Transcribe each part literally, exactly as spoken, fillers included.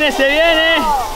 viene, se viene.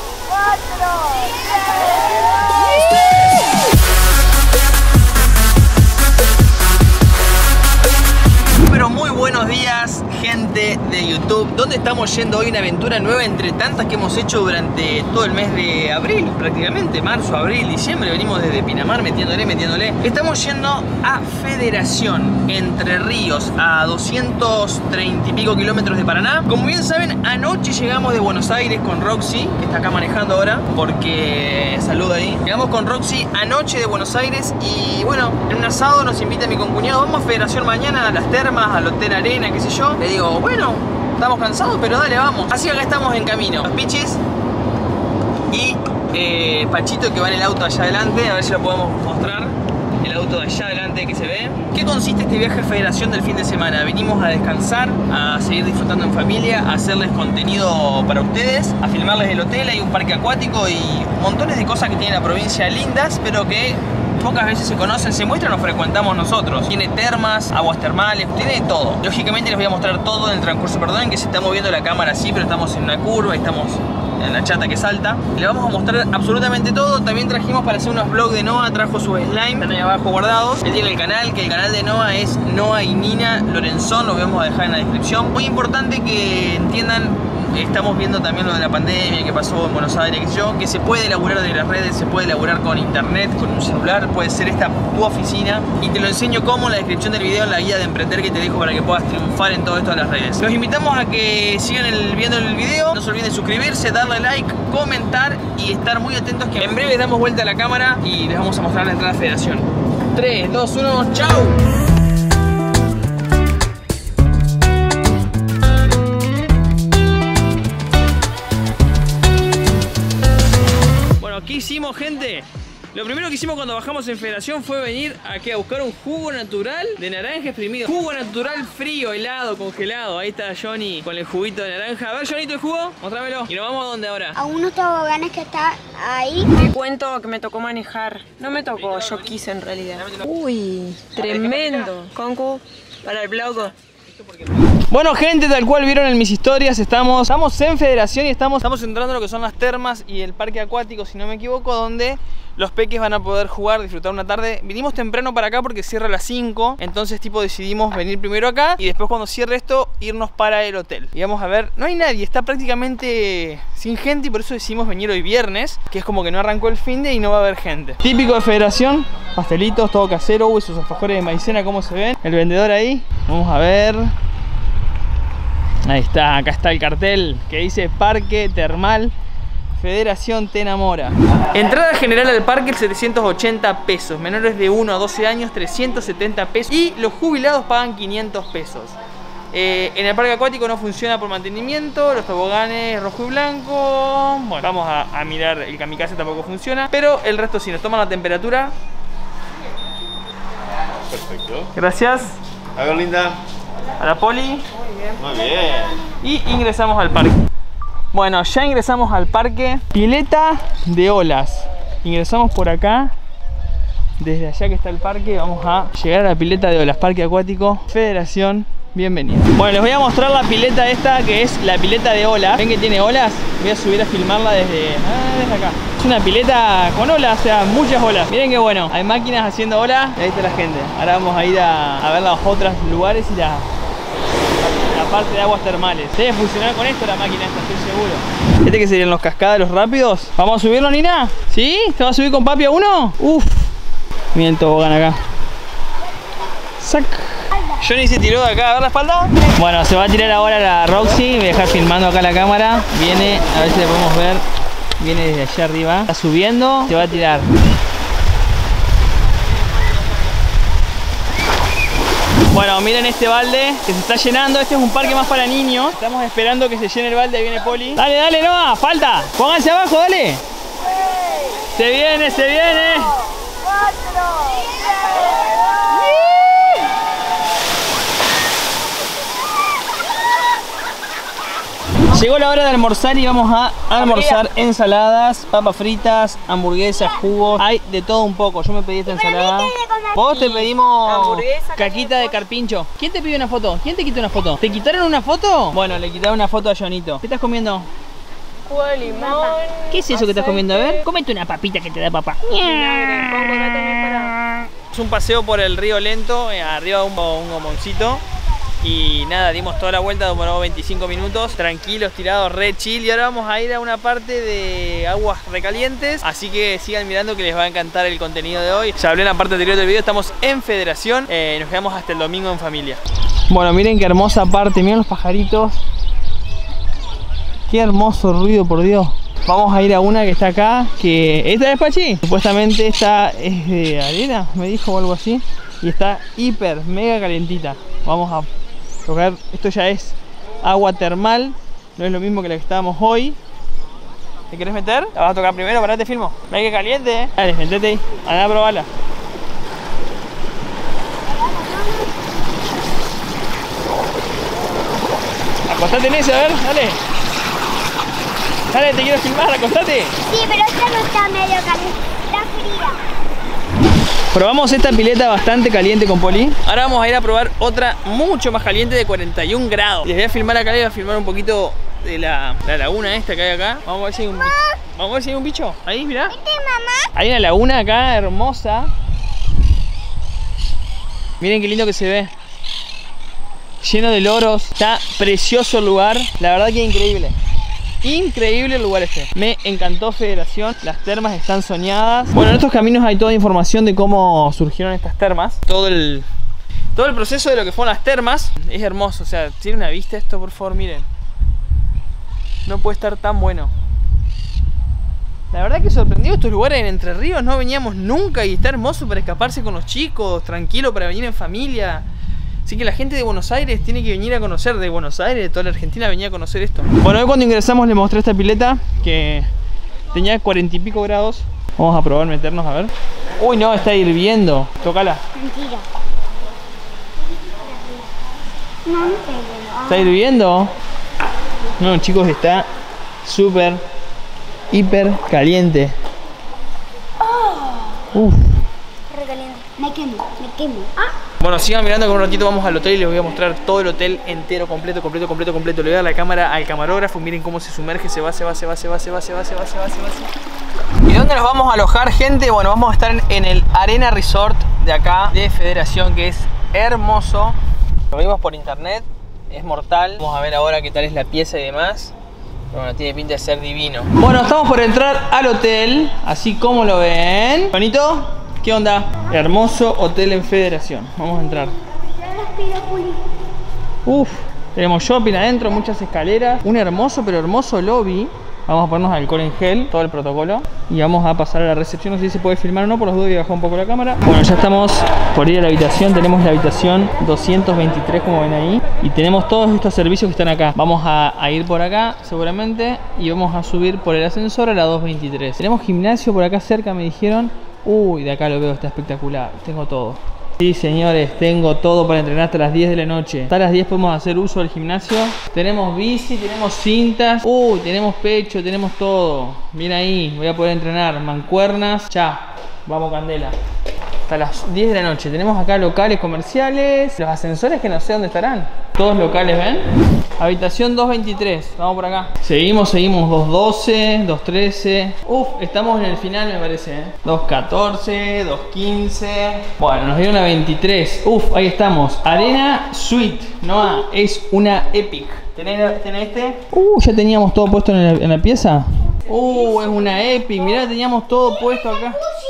Pero muy buenos días, gente de YouTube. ¿Dónde estamos yendo hoy? Una aventura nueva entre tantas que hemos hecho durante todo el mes de abril, prácticamente marzo, abril, diciembre. Venimos desde Pinamar metiéndole, metiéndole. Estamos yendo a Federación, Entre Ríos, a doscientos treinta y pico kilómetros de Paraná. Como bien saben, anoche llegamos de Buenos Aires con Roxy, que está acá manejando ahora, porque saluda ahí. Llegamos con Roxy anoche de Buenos Aires y bueno, en un asado nos invita mi concuñado. Vamos a Federación mañana, a las termas, al Hotel Arena, qué sé yo. Le digo, bueno, estamos cansados, pero dale, vamos. Así que acá estamos en camino. Los pichis y eh, Pachito, que va en el auto allá adelante. A ver si lo podemos mostrar. El auto de allá adelante que se ve. ¿Qué consiste este viaje a Federación del fin de semana? Venimos a descansar, a seguir disfrutando en familia, a hacerles contenido para ustedes, a filmarles el hotel. Hay un parque acuático y montones de cosas que tiene la provincia lindas, pero que pocas veces se conocen, se muestran o frecuentamos nosotros. Tiene termas, aguas termales, tiene de todo. Lógicamente les voy a mostrar todo en el transcurso. Perdonen que se está moviendo la cámara así, pero estamos en una curva, estamos en la chata que salta. Le vamos a mostrar absolutamente todo. También trajimos para hacer unos vlogs de Noah, trajo su slime, están ahí abajo guardados. Él tiene el canal, que el canal de Noah es Noah y Nina Lorenzón, lo vamos a dejar en la descripción. Muy importante que entiendan, estamos viendo también lo de la pandemia que pasó en Buenos Aires, que yo, que se puede laburar de las redes, se puede laburar con internet, con un celular, puede ser esta tu oficina, y te lo enseño como en la descripción del video, en la guía de emprender que te dejo para que puedas triunfar en todo esto de las redes. Los invitamos a que sigan el, viendo el video, no se olviden suscribirse, darle like, comentar y estar muy atentos que en breve les damos vuelta a la cámara y les vamos a mostrar la entrada de Federación. tres, dos, uno, ¡chao! ¿Qué hicimos, gente? Lo primero que hicimos cuando bajamos en Federación fue venir aquí a buscar un jugo natural de naranja exprimido. Jugo natural frío, helado, congelado. Ahí está Johnny con el juguito de naranja. A ver, Johnny, ¿el jugo? Mostrámelo. ¿Y nos vamos a dónde ahora? A unos toboganes que está ahí. Te cuento que me tocó manejar. No me tocó, yo quise en realidad. Uy, tremendo. Concu, para el blog. Bueno, gente, tal cual vieron en mis historias, estamos, estamos en Federación y estamos, estamos entrando a lo que son las termas y el parque acuático, si no me equivoco, donde los peques van a poder jugar, disfrutar una tarde. Vinimos temprano para acá porque cierra a las cinco, entonces tipo decidimos venir primero acá y después cuando cierre esto irnos para el hotel. Y vamos a ver, no hay nadie, está prácticamente sin gente y por eso decidimos venir hoy viernes, que es como que no arrancó el finde y no va a haber gente. Típico de Federación, pastelitos, todo casero, uy, sus alfajores de maicena, ¿cómo se ven? El vendedor ahí, vamos a ver. Ahí está, acá está el cartel que dice Parque Termal Federación te enamora. Entrada general al parque setecientos ochenta pesos, menores de uno a doce años trescientos setenta pesos y los jubilados pagan quinientos pesos. Eh, en el parque acuático no funciona por mantenimiento, los toboganes rojo y blanco. Bueno, vamos a, a mirar, el kamikaze tampoco funciona, pero el resto sí, nos toman la temperatura. Perfecto. Gracias. A ver, linda. A la poli. Muy bien. Y ingresamos al parque. Bueno, ya ingresamos al parque. Pileta de olas. Ingresamos por acá. Desde allá que está el parque vamos a llegar a la pileta de olas. Parque acuático Federación. Bienvenido. Bueno, les voy a mostrar la pileta esta, que es la pileta de olas. ¿Ven que tiene olas? Voy a subir a filmarla desde, ah, desde acá. Es una pileta con olas, o sea, muchas olas. Miren qué bueno. Hay máquinas haciendo olas y ahí está la gente. Ahora vamos a ir a, a ver los otros lugares y la, la parte de aguas termales. Debe funcionar con esto la máquina esta, estoy seguro. ¿Este que serían los cascadas, los rápidos? ¿Vamos a subirlo, Nina? ¿Sí? ¿Te vas a subir con papi a uno? Uf. Miren el tobogán acá. Sac. Johnny se tiró de acá, a ver la espalda. Bueno, se va a tirar ahora la Roxy. Voy a dejar filmando acá la cámara. Viene, a ver si la podemos ver. Viene desde allá arriba. Está subiendo, se va a tirar. Bueno, miren este balde que se está llenando. Este es un parque más para niños. Estamos esperando que se llene el balde. Ahí viene Poli. Dale, dale, Noah, falta. Pónganse abajo, dale. Se viene, se viene. Llegó la hora de almorzar y vamos a almorzar ensaladas, papas fritas, hamburguesas, jugos. Hay de todo un poco. Yo me pedí esta ensalada. Vos te pedimos caquita de carpincho. ¿Quién te pidió una foto? ¿Quién te quitó una foto? ¿Te quitaron una foto? Bueno, le quitaron una foto a Jonito. ¿Qué estás comiendo? jugo de limón. ¿Qué es eso que estás comiendo? A ver, cómete una papita que te da papá. Vinagre, pongo acá también para... Es un paseo por el río lento, eh, arriba de un, un gomoncito. Y nada, dimos toda la vuelta, demoró veinticinco minutos, tranquilos, tirados, re chill. Y ahora vamos a ir a una parte de aguas recalientes, así que sigan mirando que les va a encantar el contenido de hoy. Ya hablé en la parte anterior del video, estamos en Federación, eh, nos quedamos hasta el domingo en familia. Bueno, miren qué hermosa parte, miren los pajaritos. Qué hermoso ruido, por Dios. Vamos a ir a una que está acá, que... ¿Esta es Pachi? Supuestamente esta es de arena, me dijo, o algo así. Y está hiper, mega calentita. Vamos a tocar, esto ya es agua termal, no es lo mismo que la que estábamos hoy. ¿Te querés meter? La vas a tocar primero, pará, te filmo. Ve que caliente, eh. Dale, metete ahí, anda a probarla. Acostate en ese, a ver, dale. Dale, te quiero filmar, acostate. Sí, pero esta no está medio caliente, está fría. Probamos esta pileta bastante caliente con Poli. Ahora vamos a ir a probar otra mucho más caliente de cuarenta y un grados. Les voy a filmar acá, les voy a filmar un poquito de la, la laguna esta que hay acá. Vamos a ver si hay un, vamos a ver si hay un bicho. Ahí, mirá. ¿Viste, mamá? Hay una laguna acá hermosa. Miren qué lindo que se ve. Lleno de loros. Está precioso el lugar. La verdad que increíble. Increíble el lugar este. Me encantó Federación. Las termas están soñadas. Bueno, en estos caminos hay toda información de cómo surgieron estas termas. Todo el, todo el proceso de lo que fueron las termas. Es hermoso. O sea, tiene una vista esto, por favor, miren. No puede estar tan bueno. La verdad que sorprendido estos lugares en Entre Ríos. No veníamos nunca y está hermoso para escaparse con los chicos. Tranquilo para venir en familia. Así que la gente de Buenos Aires tiene que venir a conocer, de Buenos Aires, de toda la Argentina, venía a conocer esto. Bueno, hoy cuando ingresamos les mostré esta pileta que tenía cuarenta y pico grados. Vamos a probar meternos a ver. Uy, no, está hirviendo. Tócala. Mentira. No, no está hirviendo. ¿Está hirviendo? No, chicos, está súper, hiper caliente. Uf. Re caliente. Me quemo, me quemo. Ah. Bueno, sigan mirando que en un ratito vamos al hotel y les voy a mostrar todo el hotel entero, completo, completo, completo, completo. Le voy a dar la cámara al camarógrafo, miren cómo se sumerge, se va, se va, se va, se va, se va, se va, se va, se va, se va, se va. ¿Y dónde nos vamos a alojar, gente? Bueno, vamos a estar en el Arena Resort de acá, de Federación, que es hermoso. Lo vimos por internet, es mortal. Vamos a ver ahora qué tal es la pieza y demás. Pero bueno, tiene pinta de ser divino. Bueno, estamos por entrar al hotel, así como lo ven. ¿Bonito? ¿Qué onda? Hermoso hotel en Federación. Vamos a entrar. Uf, tenemos shopping adentro, muchas escaleras. Un hermoso, pero hermoso lobby. Vamos a ponernos alcohol en gel, todo el protocolo. Y vamos a pasar a la recepción. No sé si se puede filmar o no, por las dudas voy a bajar un poco la cámara. Bueno, ya estamos por ir a la habitación. Tenemos la habitación doscientos veintitrés, como ven ahí. Y tenemos todos estos servicios que están acá. Vamos a, a ir por acá, seguramente. Y vamos a subir por el ascensor a la doscientos veintitrés. Tenemos gimnasio por acá cerca, me dijeron. Uy, de acá lo veo, está espectacular. Tengo todo. Sí, señores, tengo todo para entrenar hasta las diez de la noche. Hasta las diez podemos hacer uso del gimnasio. Tenemos bici, tenemos cintas. Uy, tenemos pecho, tenemos todo. Bien ahí, voy a poder entrenar. Mancuernas, ya. Vamos, candela. Hasta las diez de la noche. Tenemos acá locales comerciales. Los ascensores que no sé dónde estarán. Todos locales, ¿ven? Habitación doscientos veintitrés. Vamos por acá. Seguimos, seguimos. doscientos doce, doscientos trece. Uf, estamos en el final, me parece, ¿eh? doscientos catorce, doscientos quince. Bueno, nos dieron la veintitrés. Uf, ahí estamos. Arena Suite. No, es una Epic. ¿Tenés, ¿tenés este? Uh, ya teníamos todo puesto en la, en la pieza. Uh, es una Epic. Mirá, teníamos todo puesto acá.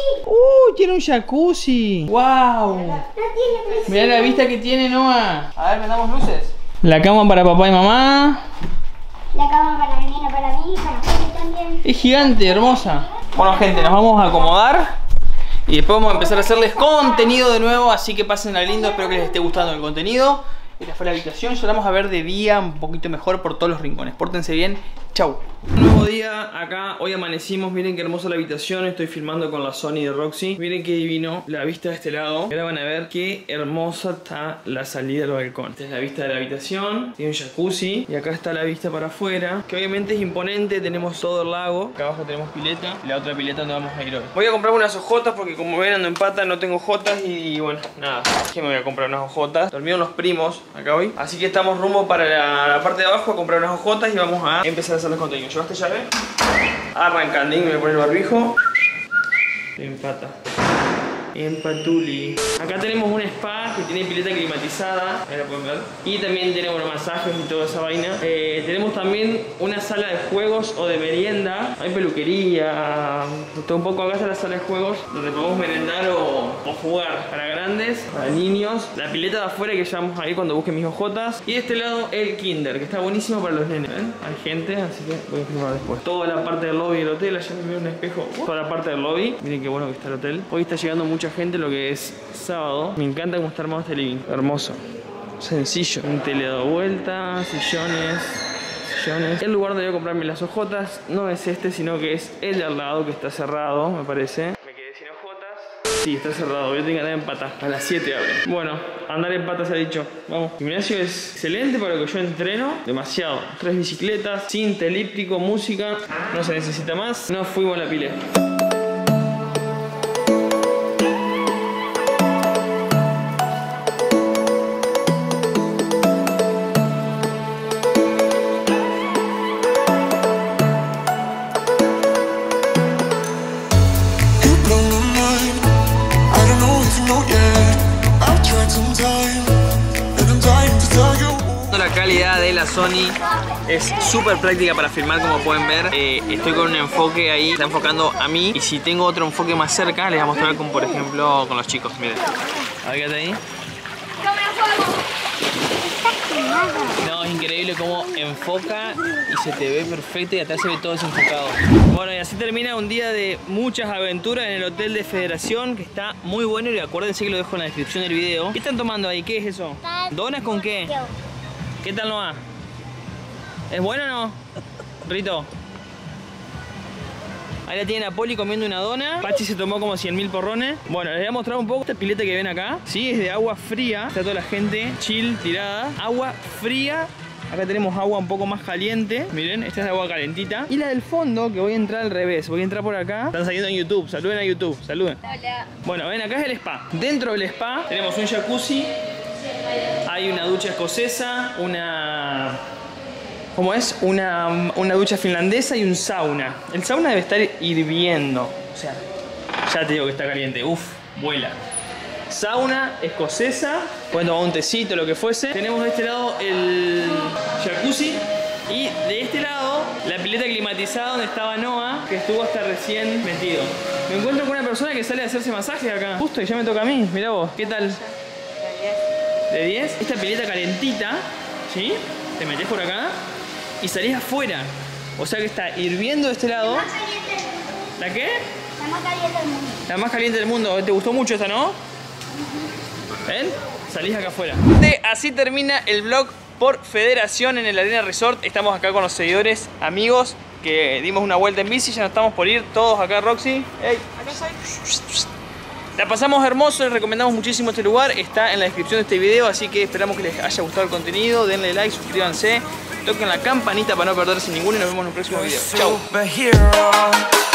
Uh, tiene un jacuzzi. Wow. Mirá la vista que tiene, Noah. A ver, prendamos luces. La cama para papá y mamá. La cama para la nena, para mí, para mí también. Es gigante, hermosa. Bueno, gente, nos vamos a acomodar. Y después vamos a empezar a hacerles contenido de nuevo. Así que pásenla lindo, espero que les esté gustando el contenido. Esta fue la habitación, ya la vamos a ver de día un poquito mejor por todos los rincones. Pórtense bien, chau. Un nuevo día acá, hoy amanecimos, miren qué hermosa la habitación. Estoy filmando con la Sony de Roxy. Miren qué divino la vista de este lado. Ahora van a ver qué hermosa está la salida del balcón. Esta es la vista de la habitación, tiene un jacuzzi. Y acá está la vista para afuera, que obviamente es imponente. Tenemos todo el lago, acá abajo tenemos pileta. Y la otra pileta donde vamos a ir hoy. Voy a comprar unas hojotas porque como ven ando en pata, no tengo jotas. Y bueno, nada, que me voy a comprar unas hojotas. Dormieron los primos acá hoy, así que estamos rumbo para la, la parte de abajo a comprar unas hojotas y vamos a empezar a hacer pasar los contenidos. ¿Llevaste llave? Arrancan, Ding me pone el barbijo. Empata. Empatuli. Acá tenemos un spa que tiene pileta climatizada, ahí la pueden ver. Y también tenemos masajes y toda esa vaina. Eh, tenemos también una sala de juegos o de merienda. Hay peluquería, todo un poco. Acá está la sala de juegos donde podemos merendar o, o jugar para grandes, para niños. La pileta de afuera que llevamos ahí cuando busquen mis ojotas. Y de este lado el kinder, que está buenísimo para los nenes. ¿Ven? Hay gente, así que voy a filmar después. Toda la parte del lobby del hotel, allá me veo un espejo. Uh, toda la parte del lobby. Miren qué bueno que está el hotel. Hoy está llegando mucha gente, lo que es sábado. Me encanta cómo está armado este living. Hermoso. Sencillo. Un tele dado vuelta, sillones, sillones. El lugar donde voy a comprarme las ojotas no es este, sino que es el de al lado, que está cerrado, me parece. Me quedé sin ojotas. Sí, está cerrado. Voy a tener que andar en pata. A las siete abre. Bueno, andar en pata se ha dicho. Vamos. El gimnasio es excelente para lo que yo entreno. Demasiado. Tres bicicletas, cinta, elíptico, música. No se necesita más. Nos fuimos a la pile. La calidad de la Sony es súper práctica para filmar, como pueden ver. Eh, estoy con un enfoque ahí, está enfocando a mí. Y si tengo otro enfoque más cerca, les voy a mostrar con, por ejemplo, con los chicos. Miren, a ver, quédate ahí. No, es increíble cómo enfoca y se te ve perfecto y atrás se ve todo desenfocado. Bueno, y así termina un día de muchas aventuras en el hotel de Federación, que está muy bueno, y acuérdense que lo dejo en la descripción del video. ¿Qué están tomando ahí? ¿Qué es eso? ¿Donas con qué? ¿Qué tal no va? ¿Es bueno o no? Rito. Ahí la tienen a Poli comiendo una dona. Pachi se tomó como cien mil porrones. Bueno, les voy a mostrar un poco esta pileta que ven acá. Sí, es de agua fría. Está toda la gente chill, tirada. Agua fría. Acá tenemos agua un poco más caliente. Miren, esta es de agua calentita. Y la del fondo, que voy a entrar al revés. Voy a entrar por acá. Están saliendo en YouTube. Saluden a YouTube. Saluden. Hola. Bueno, ven, acá es el spa. Dentro del spa tenemos un jacuzzi. Hay una ducha escocesa. Una... ¿Cómo es? Una, una ducha finlandesa y un sauna. El sauna debe estar hirviendo. O sea, ya te digo que está caliente. Uf, vuela. Sauna escocesa. Pueden tomar un tecito, lo que fuese. Tenemos de este lado el jacuzzi. Y de este lado, la pileta climatizada donde estaba Noah, que estuvo hasta recién metido. Me encuentro con una persona que sale a hacerse masaje acá. Justo, y ya me toca a mí. Mirá vos, ¿qué tal? De diez. Esta pileta calentita, ¿sí? Te metés por acá y salís afuera. O sea que está hirviendo de este lado. La más caliente del mundo. ¿La qué? La más caliente del mundo. La más caliente del mundo. ¿Te gustó mucho esta, no? ¿Ven? Salís acá afuera. Así termina el vlog por Federación en el Arena Resort. Estamos acá con los seguidores, amigos, que dimos una vuelta en bici. Ya nos estamos por ir todos acá, Roxy. Hey. Acá soy. La pasamos hermoso, les recomendamos muchísimo este lugar. Está en la descripción de este video, así que esperamos que les haya gustado el contenido. Denle like, suscríbanse, toquen la campanita para no perderse ninguno y nos vemos en el próximo video. Chau.